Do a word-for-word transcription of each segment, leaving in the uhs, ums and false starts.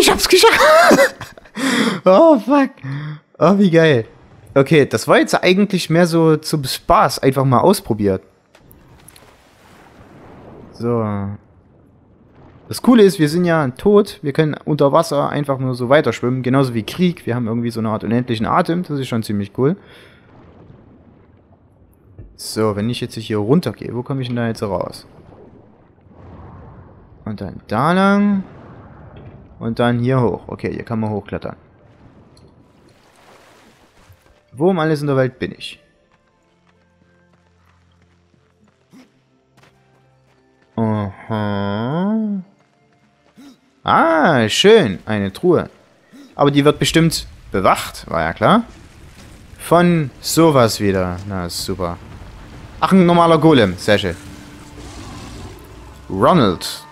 ich hab's geschafft. Oh, fuck. Oh, wie geil. Okay, das war jetzt eigentlich mehr so zum Spaß. Einfach mal ausprobiert. So. Das Coole ist, wir sind ja tot. Wir können unter Wasser einfach nur so weiterschwimmen. Genauso wie Krieg. Wir haben irgendwie so eine Art unendlichen Atem. Das ist schon ziemlich cool. So, wenn ich jetzt hier runter gehe, wo komme ich denn da jetzt raus? Und dann da lang. Und dann hier hoch. Okay, hier kann man hochklettern. Wo um alles in der Welt bin ich? Aha. Ah, schön. Eine Truhe. Aber die wird bestimmt bewacht, war ja klar. Von sowas wieder. Na, ist super. Ach, ein normaler Golem. Sehr schön. Ronald.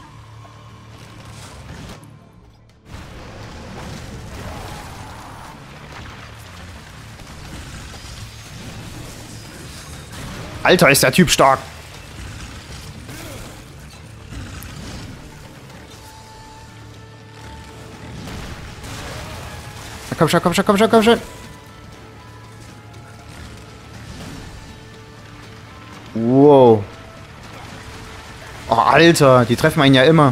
Alter, ist der Typ stark. Na, komm schon, komm schon, komm schon, komm schon. Wow. Oh, Alter, die treffen einen ja immer.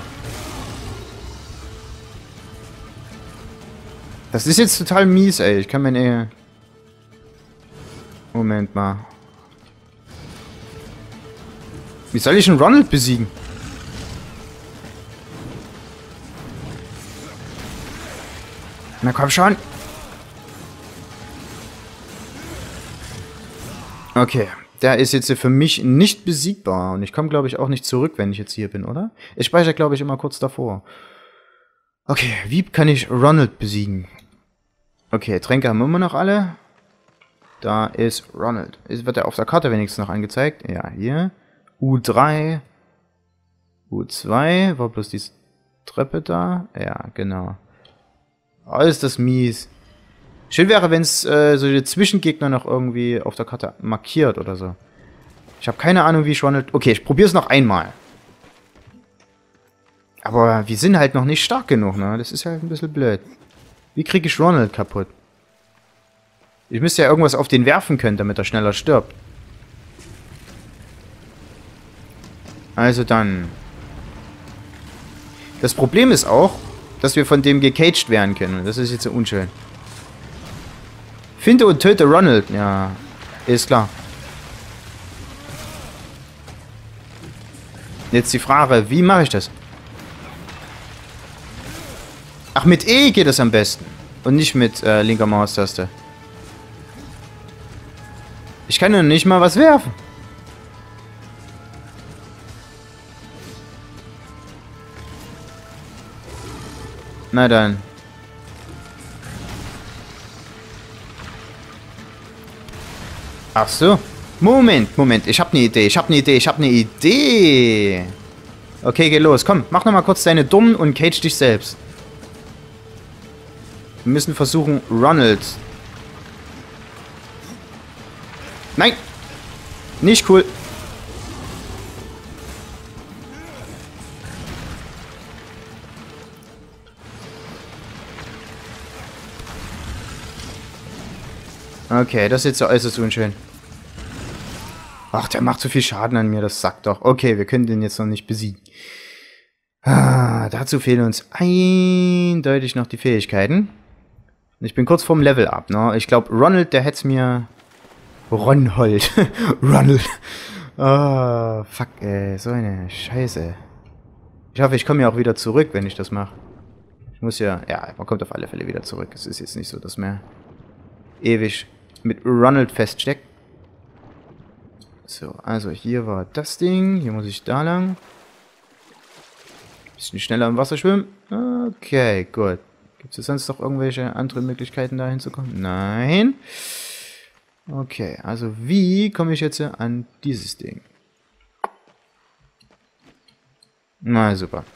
Das ist jetzt total mies, ey. Ich kann mir ne... Moment mal. Wie soll ich einen Ronald besiegen? Na komm schon. Okay. Der ist jetzt für mich nicht besiegbar. Und ich komme, glaube ich, auch nicht zurück, wenn ich jetzt hier bin, oder? Ich speichere, glaube ich, immer kurz davor. Okay, wie kann ich Ronald besiegen? Okay, Tränke haben wir immer noch alle. Da ist Ronald. Wird er auf der Karte wenigstens noch angezeigt? Ja, hier. U drei. U zwei. War bloß die Treppe da? Ja, genau. Oh, ist das mies. Schön wäre, wenn es äh, so die Zwischengegner noch irgendwie auf der Karte markiert oder so. Ich habe keine Ahnung, wie ich Ronald... Okay, ich probiere es noch einmal. Aber wir sind halt noch nicht stark genug, ne? Das ist halt ein bisschen blöd. Wie kriege ich Ronald kaputt? Ich müsste ja irgendwas auf den werfen können, damit er schneller stirbt. Also dann. Das Problem ist auch, dass wir von dem gecaged werden können. Das ist jetzt so unschön. Finde und töte Ronald. Ja, ist klar. Jetzt die Frage, wie mache ich das? Ach, mit E geht es am besten. Und nicht mit äh, linker Maustaste. Ich kann ja nicht mal was werfen. Na dann. Ach so. Moment, Moment. Ich habe eine Idee. Ich habe eine Idee. Ich habe eine Idee. Okay, geh los. Komm, mach noch mal kurz deine Dummen und cage dich selbst. Wir müssen versuchen, Ronald. Nein! Nicht cool. Okay, das ist jetzt so äußerst unschön. Ach, der macht so viel Schaden an mir, das sagt doch. Okay, wir können den jetzt noch nicht besiegen. Ah, dazu fehlen uns eindeutig noch die Fähigkeiten. Ich bin kurz vorm Level-Up, ne? Ich glaube, Ronald, der hätte es mir... Ronhold. Ronald. Oh, fuck, ey. So eine Scheiße. Ich hoffe, ich komme ja auch wieder zurück, wenn ich das mache. Ich muss ja... Ja, man kommt auf alle Fälle wieder zurück. Es ist jetzt nicht so, dass man ewig mit Ronald feststeckt. So, also hier war das Ding. Hier muss ich da lang. Bisschen schneller im Wasser schwimmen. Okay, gut. Gibt es sonst noch irgendwelche anderen Möglichkeiten, da hinzukommen? Nein. Okay, also wie komme ich jetzt an dieses Ding? Na, super.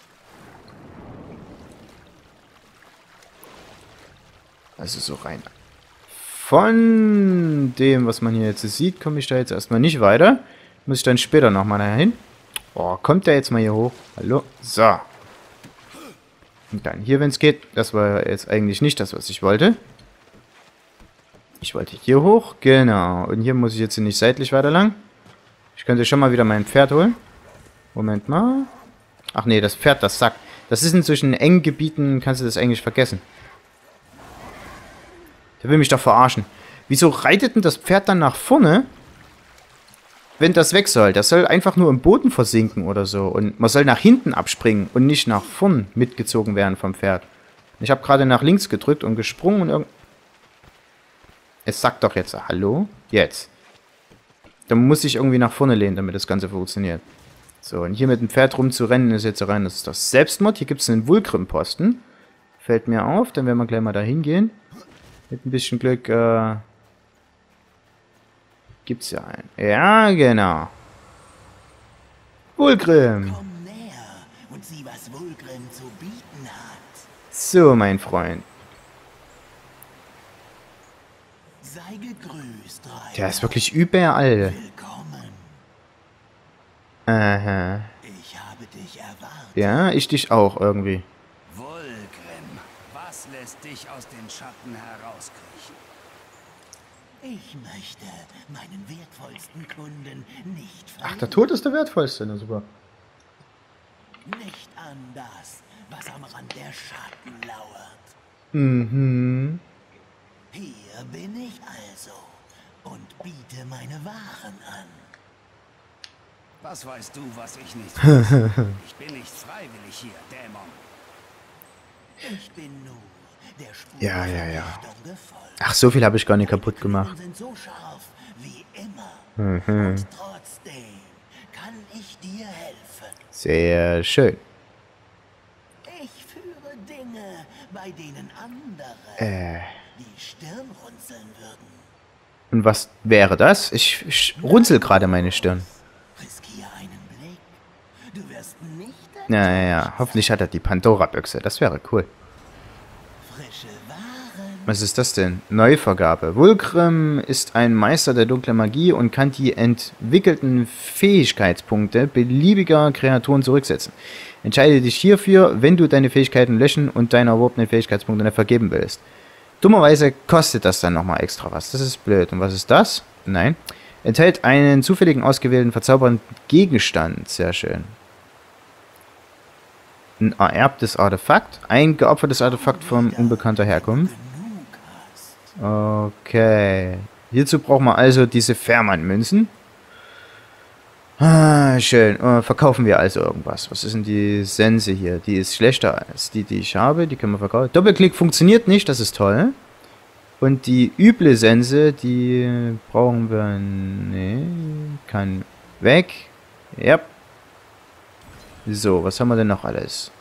Also so rein. Von dem, was man hier jetzt sieht, komme ich da jetzt erstmal nicht weiter. Muss ich dann später nochmal dahin. Oh, kommt der jetzt mal hier hoch? Hallo? So. Und dann hier, wenn es geht. Das war jetzt eigentlich nicht das, was ich wollte. Ich wollte hier hoch. Genau. Und hier muss ich jetzt nicht seitlich weiter lang. Ich könnte schon mal wieder mein Pferd holen. Moment mal. Ach nee, das Pferd, das Sack. Das ist in solchen engen Gebieten, kannst du das eigentlich vergessen. Der will mich doch verarschen. Wieso reitet denn das Pferd dann nach vorne, wenn das weg soll? Das soll einfach nur im Boden versinken oder so. Und man soll nach hinten abspringen und nicht nach vorn mitgezogen werden vom Pferd. Ich habe gerade nach links gedrückt und gesprungen und irgend... Es sagt doch jetzt, hallo? Jetzt. Dann muss ich irgendwie nach vorne lehnen, damit das Ganze funktioniert. So, und hier mit dem Pferd rumzurennen ist jetzt rein. Das ist das Selbstmord. Hier gibt es einen Vulgrim-Posten. Fällt mir auf, dann werden wir gleich mal da hingehen. Mit ein bisschen Glück, äh... gibt's ja einen. Ja, genau. Vulgrim. Komm näher und sieh, was Vulgrim zu bieten hat. So, mein Freund. Sei gegrüßt, Reiter. Der ist wirklich überall. Willkommen. Aha. Ich habe dich erwartet. Ja, ich dich auch irgendwie. Vulgrim, was lässt dich aus den Schatten herauskriechen? Ich möchte meinen wertvollsten Kunden nicht Ach, verlieren. der Tod ist der wertvollste. Na super. Nicht an das, was am Rand der Schatten lauert. Mhm. Hier bin ich also und biete meine Waren an. Was weißt du, was ich nicht weiß? Ich bin nicht freiwillig hier, Dämon. Ich bin nur der Spur Ja, ja, ja. Vernichtung gefolgt. Ach, so viel habe ich gar nicht kaputt gemacht. Sind so scharf wie immer. Mhm. Und trotzdem kann ich dir helfen. Sehr schön. Ich führe Dinge, bei denen andere Äh. die Stirn runzeln würden. Und was wäre das? Ich, ich runzel gerade meine Stirn. Riskiere einen Blick. Du wirst nicht Ja, ja, ja. Hoffentlich hat er die Pandora-Büchse. Das wäre cool. frische Waren. Was ist das denn? Neuvergabe. Vulgrim ist ein Meister der dunklen Magie und kann die entwickelten Fähigkeitspunkte beliebiger Kreaturen zurücksetzen. Entscheide dich hierfür, wenn du deine Fähigkeiten löschen und deine erworbenen Fähigkeitspunkte nicht vergeben willst. Dummerweise kostet das dann nochmal extra was. Das ist blöd. Und was ist das? Nein. Enthält einen zufälligen ausgewählten verzaubernden Gegenstand. Sehr schön. Ein ererbtes Artefakt. Ein geopfertes Artefakt von unbekannter Herkunft. Genug hast. Okay. Hierzu brauchen wir also diese Fährmann-Münzen. Ah, schön. Äh, verkaufen wir also irgendwas. Was ist denn die Sense hier? Die ist schlechter als die, die ich habe. Die können wir verkaufen. Doppelklick funktioniert nicht. Das ist toll. Und die üble Sense, die brauchen wir... Nee, kann weg. Ja. So, was haben wir denn noch alles?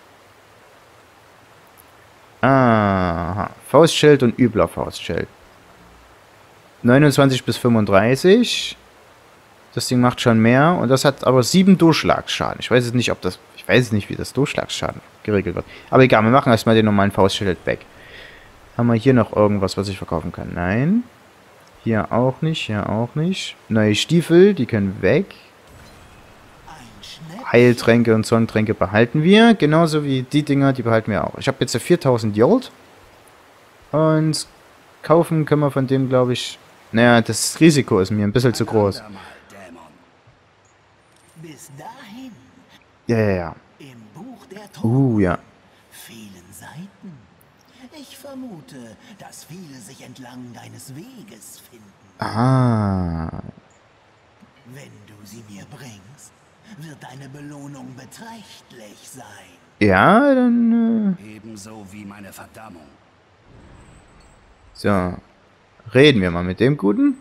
Aha. Faustschild und übler Faustschild. neunundzwanzig bis fünfunddreißig. Das Ding macht schon mehr. Und das hat aber sieben Durchschlagsschaden. Ich weiß jetzt nicht, ob das... Ich weiß nicht, wie das Durchschlagsschaden geregelt wird. Aber egal, wir machen erstmal den normalen Faustschild weg. Haben wir hier noch irgendwas, was ich verkaufen kann? Nein. Hier auch nicht, hier auch nicht. Neue Stiefel, die können weg. Heiltränke und Sonnentränke behalten wir. Genauso wie die Dinger, die behalten wir auch. Ich habe jetzt viertausend Jolt. Und kaufen können wir von dem, glaube ich... Naja, das Risiko ist mir ein bisschen zu groß. Bis dahin, Ja, ja, ja. im Buch der Toten, Uh, ja. vielen Seiten. Ich vermute, dass viele sich entlang deines Weges finden. Ah. Wenn du sie mir bringst, wird deine Belohnung beträchtlich sein. Ja, dann... Ebenso wie meine Verdammung. Äh, so. Reden wir mal mit dem Guten.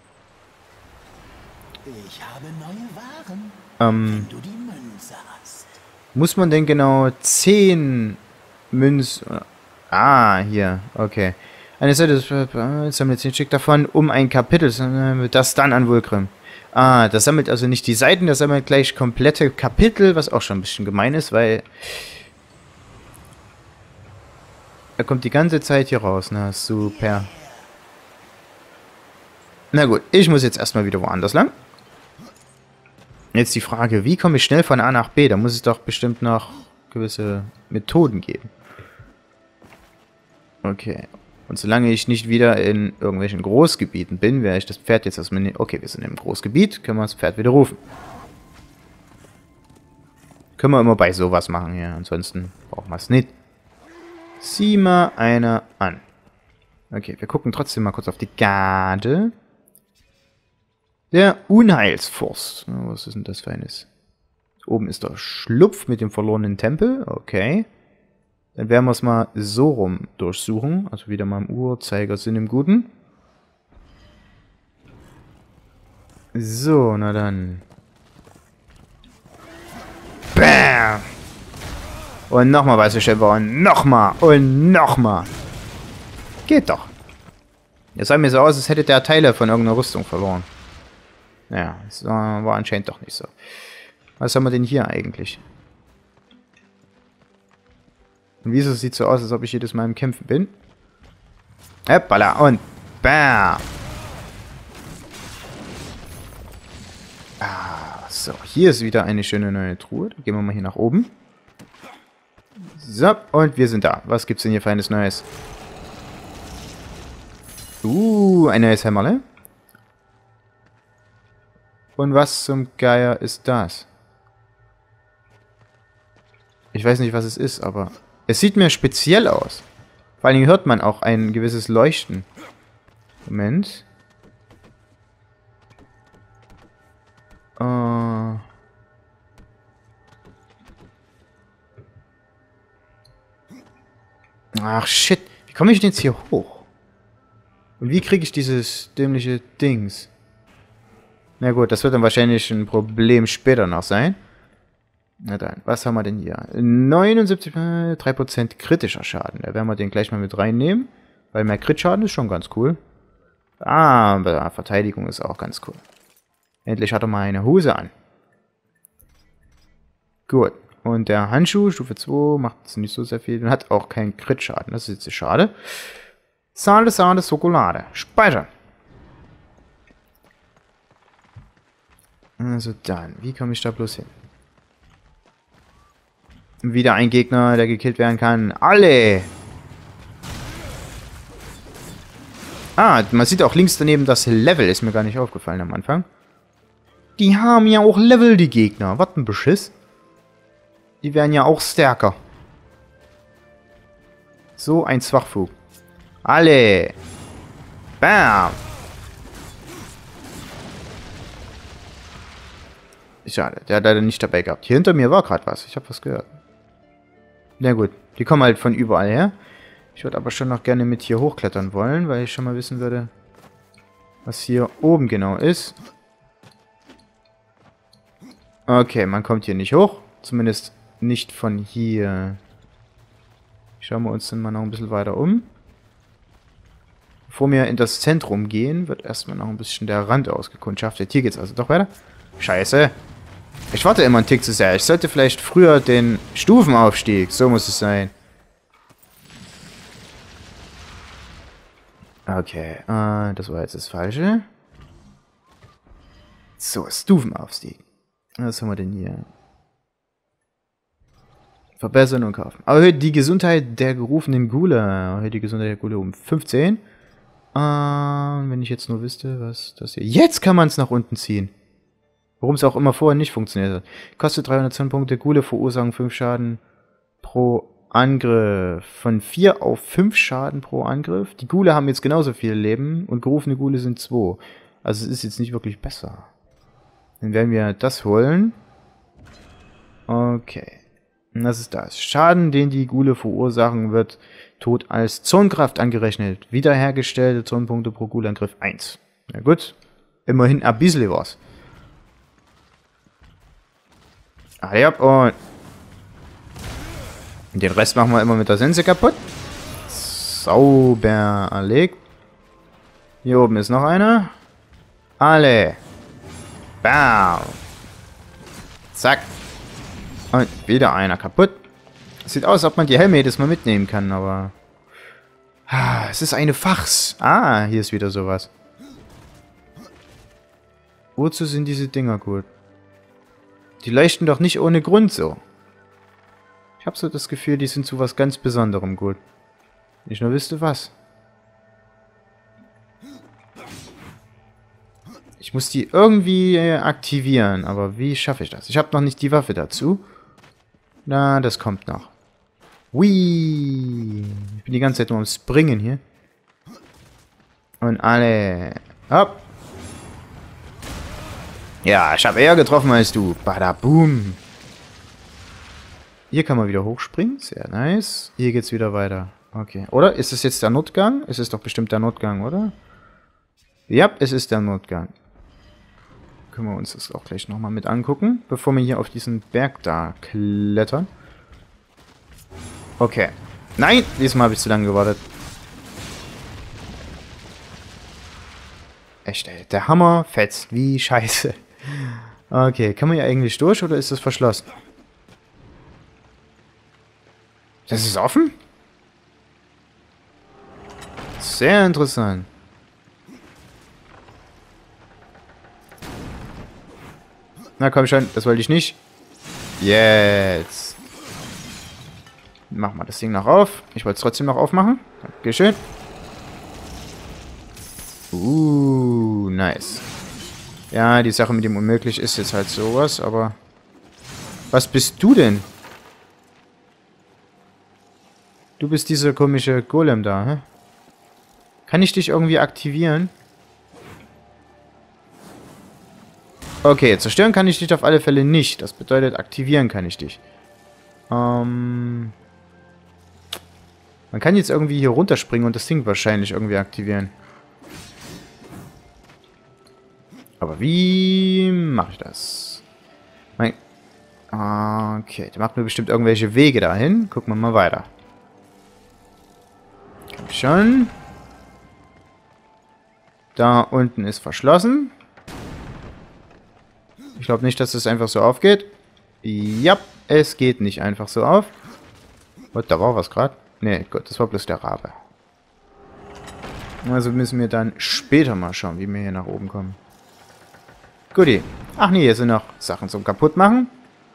Ich habe neue Waren, Ähm, wenn du die Münze hast. muss man denn genau zehn Münzen... Ah, hier. Okay. Eine Seite des... äh, sammelt zehn Stück davon, um ein Kapitel... Das dann an Vulgrim. Ah, das sammelt also nicht die Seiten, das sammelt gleich komplette Kapitel, was auch schon ein bisschen gemein ist, weil... Er kommt die ganze Zeit hier raus. Na, super. Na gut, ich muss jetzt erstmal wieder woanders lang. Jetzt die Frage, wie komme ich schnell von A nach B? Da muss es doch bestimmt noch gewisse Methoden geben. Okay. Und solange ich nicht wieder in irgendwelchen Großgebieten bin, werde ich das Pferd jetzt erstmal... Ne okay, wir sind im Großgebiet. Können wir das Pferd wieder rufen. Können wir immer bei sowas machen hier. Ansonsten brauchen wir es nicht. Sieh mal einer an. Okay, wir gucken trotzdem mal kurz auf die Garde. Der Unheilsforst. Oh, was ist denn das für eines? Oben ist der Schlupf mit dem verlorenen Tempel. Okay. Dann werden wir es mal so rum durchsuchen. Also wieder mal im Uhrzeigersinn im Guten. So, na dann. Bam! Und nochmal weiße Schäfer und nochmal und nochmal. Geht doch. Es sah mir so aus, als hätte der Teile von irgendeiner Rüstung verloren. Ja, das war anscheinend doch nicht so. Was haben wir denn hier eigentlich? Und wieso sieht es so aus, als ob ich jedes Mal im Kämpfen bin? Hoppala und bam! Ah, so, hier ist wieder eine schöne neue Truhe. Dann gehen wir mal hier nach oben. So, und wir sind da. Was gibt's denn hier für eines Neues? Uh, ein neues Hämmerle. Und was zum Geier ist das? Ich weiß nicht, was es ist, aber... Es sieht mir speziell aus. Vor allen Dingen hört man auch ein gewisses Leuchten. Moment. Äh... Ach, shit. Wie komme ich denn jetzt hier hoch? Und wie kriege ich dieses dämliche Dings? Na gut, das wird dann wahrscheinlich ein Problem später noch sein. Na dann, was haben wir denn hier? neunundsiebzig, drei Prozent kritischer Schaden. Da werden wir den gleich mal mit reinnehmen. Weil mehr Crit-Schaden ist schon ganz cool. Ah, aber Verteidigung ist auch ganz cool. Endlich hat er mal eine Hose an. Gut. Und der Handschuh, Stufe zwei, macht es nicht so sehr viel. Und hat auch keinen Crit-Schaden. Das ist jetzt schade. Sahne, Sahne, Schokolade. Speichern. Also dann, wie komme ich da bloß hin? Wieder ein Gegner, der gekillt werden kann. Alle! Ah, man sieht auch links daneben das Level. Ist mir gar nicht aufgefallen am Anfang. Die haben ja auch Level, die Gegner. Was ein Beschiss. Die werden ja auch stärker. So ein Schwachfug. Alle! Bam! Schade, der hat leider nicht dabei gehabt. Hier hinter mir war gerade was. Ich habe was gehört. Na gut, die kommen halt von überall her. Ich würde aber schon noch gerne mit hier hochklettern wollen, weil ich schon mal wissen würde, was hier oben genau ist. Okay, man kommt hier nicht hoch. Zumindest nicht von hier. Schauen wir uns dann mal noch ein bisschen weiter um. Bevor wir in das Zentrum gehen, wird erstmal noch ein bisschen der Rand ausgekundschaftet. Hier geht's also doch weiter. Scheiße. Ich warte immer einen Tick zu sehr. Ich sollte vielleicht früher den Stufenaufstieg. So muss es sein. Okay, äh, das war jetzt das Falsche. So, Stufenaufstieg. Was haben wir denn hier? Verbessern und kaufen. Erhöht die Gesundheit der gerufenen Ghule. Erhöht die Gesundheit der Ghule um fünfzehn. Äh, wenn ich jetzt nur wüsste, was das hier... Jetzt kann man es nach unten ziehen. Warum es auch immer vorher nicht funktioniert hat. Kostet dreihundertzehn Punkte. Ghule verursachen fünf Schaden pro Angriff. Von vier auf fünf Schaden pro Angriff. Die Ghule haben jetzt genauso viel Leben und gerufene Ghule sind zwei. Also es ist jetzt nicht wirklich besser. Dann werden wir das holen. Okay. Und das ist das. Schaden, den die Ghule verursachen, wird tot als Zornkraft angerechnet. Wiederhergestellte Zornpunkte pro Ghule-Angriff eins. Na gut. Immerhin ein bisschen was. Ah, ja, und den Rest machen wir immer mit der Sense kaputt. Sauber erlegt. Hier oben ist noch einer. Alle. Bam. Zack. Und wieder einer kaputt. Sieht aus, als ob man die Helme jedes Mal mitnehmen kann, aber... Ah, es ist eine Fachs. Ah, hier ist wieder sowas. Wozu sind diese Dinger gut? Die leuchten doch nicht ohne Grund so. Ich habe so das Gefühl, die sind zu was ganz Besonderem gut. Ich nur wüsste was. Ich muss die irgendwie aktivieren, aber wie schaffe ich das? Ich habe noch nicht die Waffe dazu. Na, das kommt noch. Whee! Ich bin die ganze Zeit nur am Springen hier. Und alle... Hopp! Ja, ich habe eher getroffen als du. Badaboom! Hier kann man wieder hochspringen. Sehr nice. Hier geht's wieder weiter. Okay. Oder? Ist es jetzt der Notgang? Es ist doch bestimmt der Notgang, oder? Ja, es ist der Notgang. Können wir uns das auch gleich nochmal mit angucken, bevor wir hier auf diesen Berg da klettern. Okay. Nein! Diesmal habe ich zu lange gewartet. Echt, ey. Der Hammer fetzt. Wie scheiße. Okay. Kann man hier eigentlich durch oder ist das verschlossen? Das ist offen? Sehr interessant. Na komm schon, das wollte ich nicht. Jetzt. Machen wir das Ding noch auf. Ich wollte es trotzdem noch aufmachen. Dankeschön. Uh, nice. Ja, die Sache mit dem Unmöglich ist jetzt halt sowas, aber... Was bist du denn? Du bist dieser komische Golem da, hä? Kann ich dich irgendwie aktivieren? Okay, zerstören kann ich dich auf alle Fälle nicht. Das bedeutet, aktivieren kann ich dich. Ähm... Man kann jetzt irgendwie hier runterspringen und das Ding wahrscheinlich irgendwie aktivieren. Aber wie mache ich das? Mein okay, der macht mir bestimmt irgendwelche Wege dahin. Gucken wir mal weiter. Komm schon. Da unten ist verschlossen. Ich glaube nicht, dass es einfach so aufgeht. Ja, es geht nicht einfach so auf. Und da war was gerade. Ne, gut, das war bloß der Rabe. Also müssen wir dann später mal schauen, wie wir hier nach oben kommen. Guti. Ach nee, hier sind noch Sachen zum Kaputtmachen.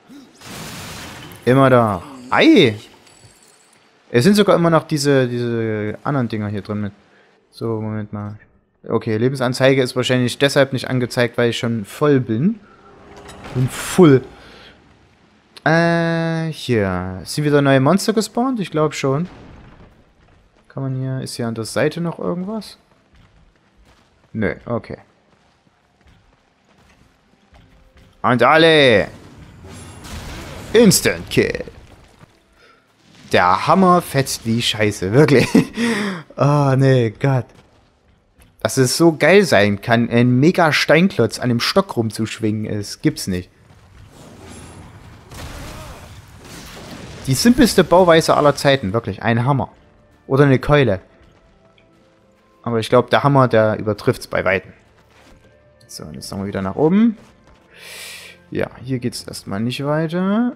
Immer da. Ei! Es sind sogar immer noch diese, diese anderen Dinger hier drin mit. So, Moment mal. Okay, Lebensanzeige ist wahrscheinlich deshalb nicht angezeigt, weil ich schon voll bin. Bin full. Äh, hier. Sind wieder neue Monster gespawnt? Ich glaube schon. Kann man hier... Ist hier an der Seite noch irgendwas? Nö, okay. Und alle! Instant Kill! Der Hammer fetzt wie Scheiße, wirklich. Oh, nee, Gott. Dass es so geil sein kann, ein mega Steinklotz an dem Stock rumzuschwingen ist, gibt's nicht. Die simpelste Bauweise aller Zeiten, wirklich. Ein Hammer. Oder eine Keule. Aber ich glaube, der Hammer, der übertrifft's bei Weitem. So, und jetzt nochmal wieder nach oben. Ja, hier geht's erstmal nicht weiter.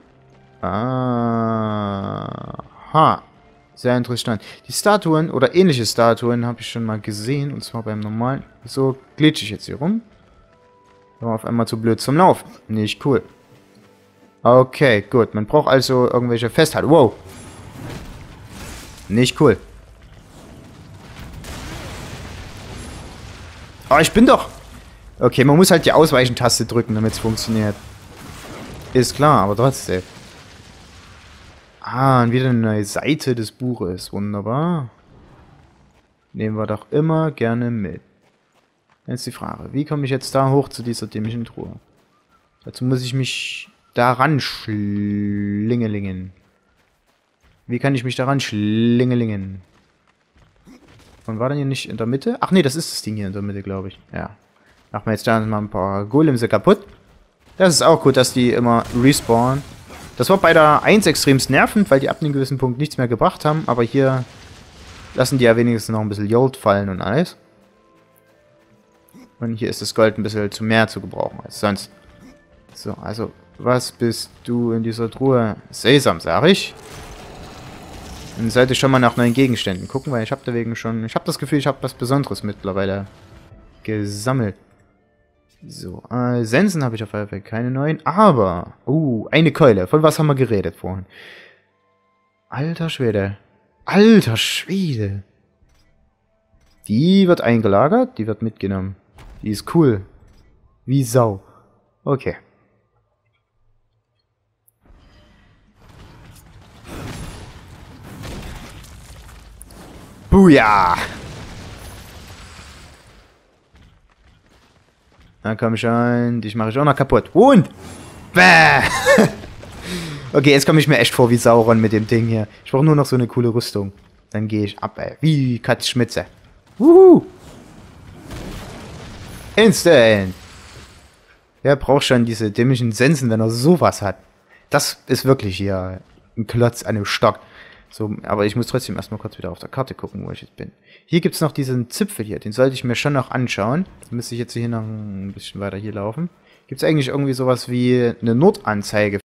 Aha. Sehr interessant. Die Statuen oder ähnliche Statuen habe ich schon mal gesehen. Und zwar beim normalen. So glitsche ich jetzt hier rum. War auf einmal zu blöd zum Laufen. Nicht cool. Okay, gut. Man braucht also irgendwelche Festhalter. Wow. Nicht cool. Aber ich bin doch... Okay, man muss halt die Ausweichen-Taste drücken, damit es funktioniert. Ist klar, aber trotzdem. Ah, und wieder eine neue Seite des Buches. Wunderbar. Nehmen wir doch immer gerne mit. Jetzt die Frage, wie komme ich jetzt da hoch zu dieser dämlichen Truhe? Dazu muss ich mich daran schlingelingen. Wie kann ich mich daran schlingelingen? Und war dann hier nicht in der Mitte? Ach nee, das ist das Ding hier in der Mitte, glaube ich. Ja. Machen wir jetzt da mal ein paar Golems kaputt. Das ist auch gut, dass die immer respawnen. Das war bei der eins extremst nervend, weil die ab einem gewissen Punkt nichts mehr gebracht haben. Aber hier lassen die ja wenigstens noch ein bisschen Gold fallen und alles. Und hier ist das Gold ein bisschen zu mehr zu gebrauchen als sonst. So, also, was bist du in dieser Truhe? Sesam, sag ich. Dann sollte ich schon mal nach neuen Gegenständen gucken, weil ich habe deswegen schon... Ich habe das Gefühl, ich habe was Besonderes mittlerweile gesammelt. So, äh, Sensen habe ich auf jeden Fall keine neuen. Aber, uh, eine Keule. Von was haben wir geredet vorhin? Alter Schwede. Alter Schwede. Die wird eingelagert, die wird mitgenommen. Die ist cool. Wie Sau. Okay. Buja! Na komm schon, dich mache ich auch noch kaputt. Und! Bäh! Okay, jetzt komme ich mir echt vor wie Sauron mit dem Ding hier. Ich brauche nur noch so eine coole Rüstung. Dann gehe ich ab, ey. Wie Katz Schmitze. Wuhu! Instant! Wer braucht schon diese dämlichen Sensen, wenn er sowas hat? Das ist wirklich hier ein Klotz an einem Stock. So, aber ich muss trotzdem erstmal kurz wieder auf der Karte gucken, wo ich jetzt bin. Hier gibt es noch diesen Zipfel hier. Den sollte ich mir schon noch anschauen. Da müsste ich jetzt hier noch ein bisschen weiter hier laufen. Gibt es eigentlich irgendwie sowas wie eine Nordanzeige